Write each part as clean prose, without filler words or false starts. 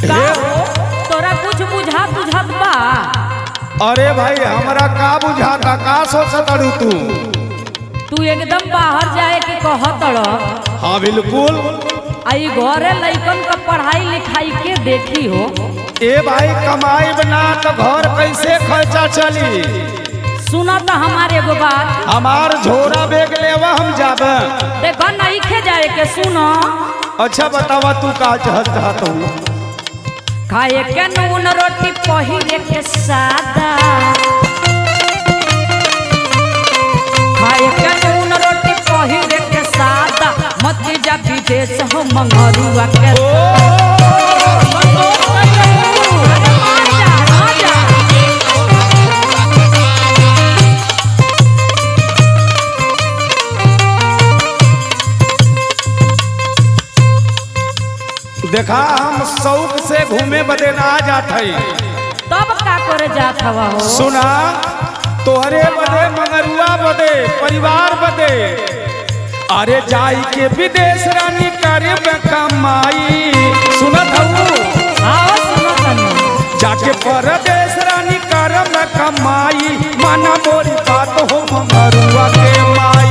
तोरा कुछ बुझात बा? अरे भाई हमरा का बुझाता, का सोचताड़ू तू एकदम बाहर जाए के कहतड़। हाँ बिल्कुल। आई घरे लइकन का पढ़ाई लिखाई के देखी हो। ए भाई कमाई बना तो घर कैसे खर्चा चली? सुना तो हमारे एगो बात, हमार झोरा बेग लेवा हम जाबे। देखो नहीं खे जाए के सुनो। अच्छा बतावा तू का चाहत हूँ? खाए के नून रोटी पहिरे के सादा, खाए के नून रोटी पहिरे के सादा, मत जा विदेश हो मंगरुआ के। देखा हम शौक से घूमे बदे ना जात है, तब का करे जात हवा हो? सुना तोहरे बदे मंगरुआ बदे परिवार बदे अरे जाई के विदेश रानी करे कमाई। सुनत हूँ? हाँ सुनत हूँ। जाके परदेश रानी करे कमाई, माना मोरी बात हो मंगरुआ के माई।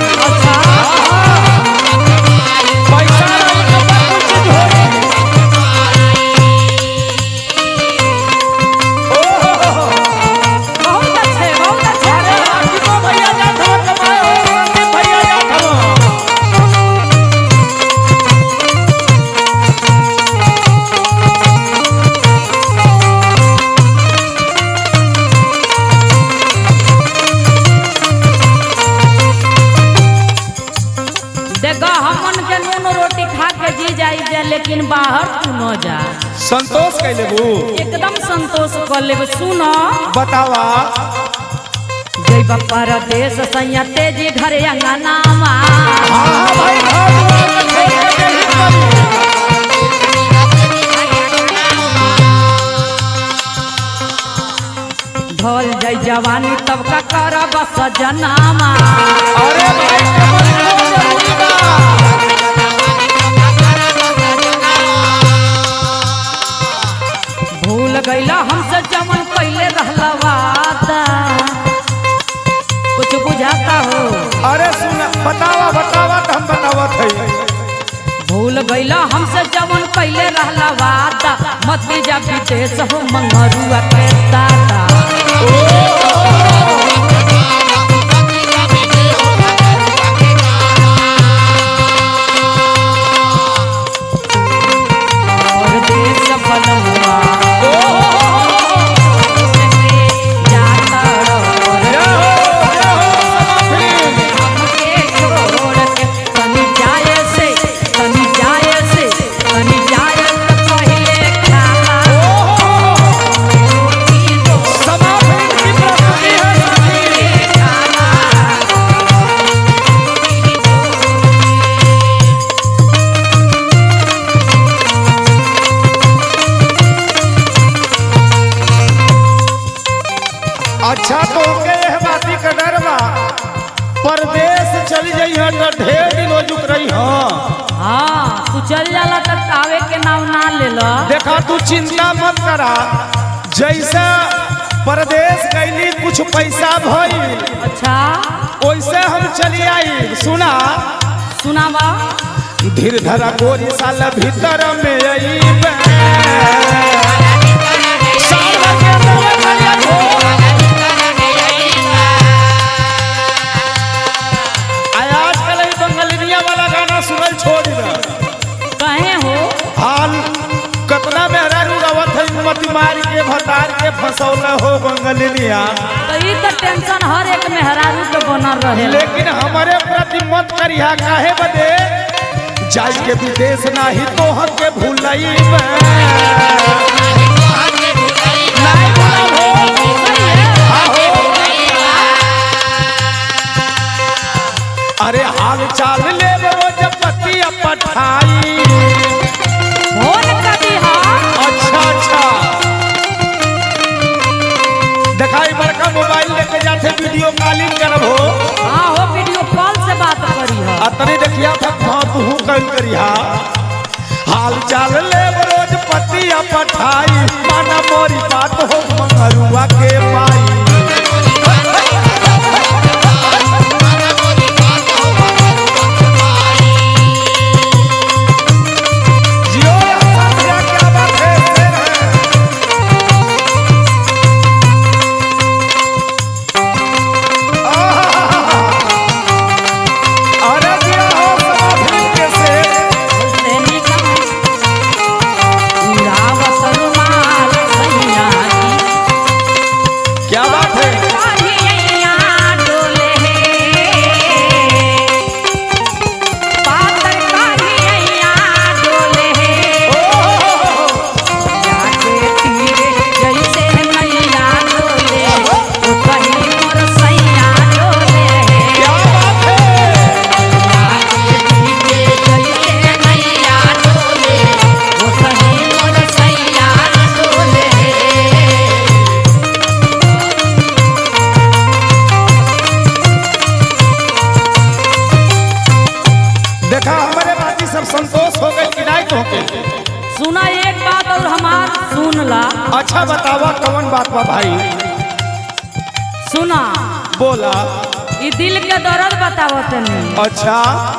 लेकिन बाहर तू न जा। संतोष कर लेबू? एकदम संतोष कर लेबू। सुनो बतावा। जय परदेश सैया तेजी घरे अंगनामा। ढोल जय जवानी तब का करब सजनामा। अरे भूल गईला हमसे जमन पहले रहला वादा, कुछ बुझाता हो? अरे सुन बतावा बतावा तो हम बतावत है। भूल गईला हमसे जमन पहले रहला वादा, मत जा विदेश हो मंगरुआ के दादा। अच्छा तो यह बाती का डर बा, परदेश चली जाई है तो ढेर दिन हो चुक रही। हाँ तू चल जाला तक आवे के नाम ना ले लो। देखा तू चिंता मत करा, जैसा परदेश गईली कुछ पैसा भई, अच्छा वैसे हम चली आई। सुना सुनावा। धीर धरा गोरी साल भीतर में आई मारी के भतार के फसौला हो बंगलिया। तो ई तो टेंशन हर एक में हरारू के बनल रहे। लेकिन हमारे प्रति मत करिया, काहे बदे जाई के विदेश नाही तो हम के भूलई। अरे हाल चाल ले रोज पतिया पठाई। अच्छा दिखाई बड़का मोबाइल लेके जाते वीडियो कॉलिंग करब हो। हाँ हो वीडियो कॉल से बात करी है। अतने देखिया था तू कल करिया। हाल चाल ले रोज पतिया पठाई माना मोरी बात हो मंगरुआ के पाई। जियो समझा क्या बात है शेर है। अरे जिया हो समाधि के शेर। क्या बात है। देखा हमारे बाती सब संतोष हो गए कि नहीं तो के? सुना एक बात और हमार सुन ला। अच्छा बतावा कौन बात बा भाई? सुना बोला। ई दिल के दर्द बतावो तनी। अच्छा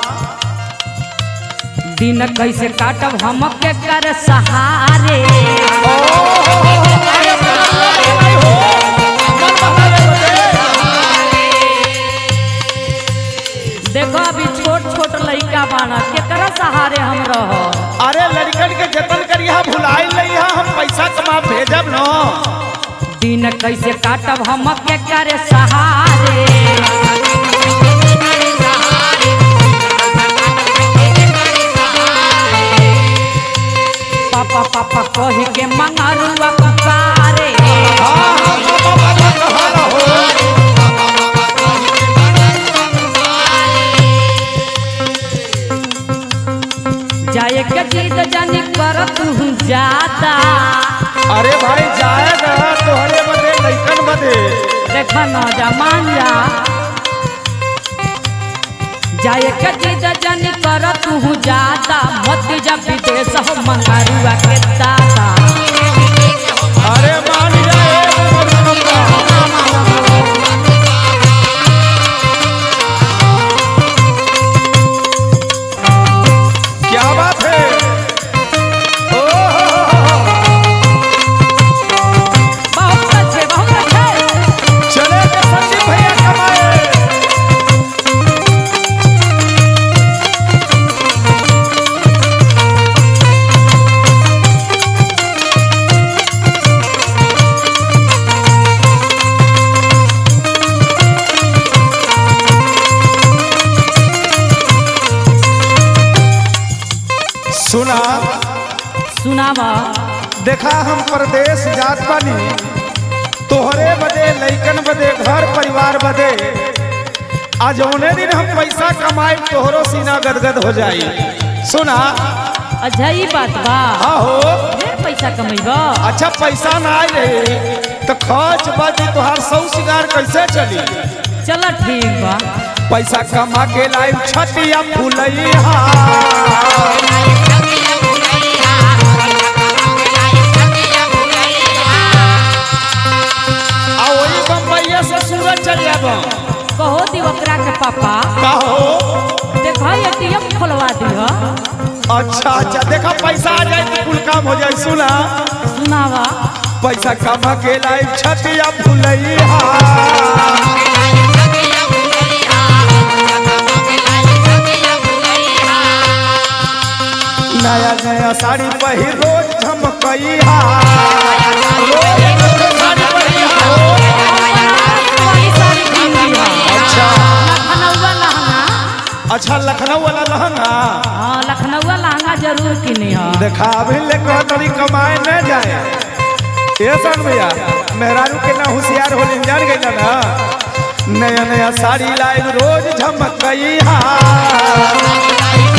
दिन कैसे काटब हम के कर सहारे। देखो अभी छोट छोट लड़का बाना केकरा सहारे हम रह। अरे लड़कन के जतन करिया भुलाई लइहा हम पैसा कमा भेजब न। दिन कैसे काटब हम के कर सहारे। पापा पापा कही के मंगरुआ पुकारे। जाए के जीत जानी कर तू ज्यादा। अरे भाई जाएगा तोहरे बदे लइकन बदे। देखा न जा मान जा। जाए के जीत जानी कर तू ज्यादा मत जा विदेश हो मंगरुआ के दादा। अरे मान जाए क्या बात है। बहुत अच्छे बहुत अच्छे। चले के संदीप भैया कमाए। सुना सुनावा। देखा हम प्रदेश जात बानी तोहरे बदे लइकन बदे घर परिवार बदे। आज उन्हें दिन हम पैसा कमाए तोहरो सीना गदगद हो जाई। सुना। अच्छा ये बात बा। आहो ढेर पैसा कमेबा। अच्छा पैसा ना आई रहे तो खर्च बाजी तोहार सौ सिंगार कैसे चली? चल ठीक बा। पैसा कमा के लाई छतिया फुलैया। चल जाब कहो दिवकरा के पापा। कहो देखा एटीएम खोलवा दिह। अच्छा अच्छा देखा पैसा आ जाए तो कुल काम हो जाए। सुना सुनावा। पैसा कमा के लाई छतिया फुलैया। नया नया साड़ी पहिर रोज झमकैया। अच्छा लखनऊ वाला लहंगा। हाँ लखनऊ लहंगा जरूर किनी है। देखा अभी ले तरी कमाए न जाए। ये सन भैया मेहरारू के ना होशियार हो जान गई ना। नया नया साड़ी लाई रोज झमकैया।